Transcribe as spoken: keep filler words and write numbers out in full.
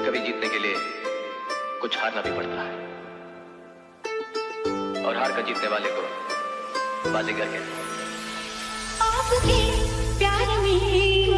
कभी जीतने के लिए कुछ हारना भी पड़ता है, और हार कर जीतने वाले को बाजीगर कहते हैं। आपके प्यार में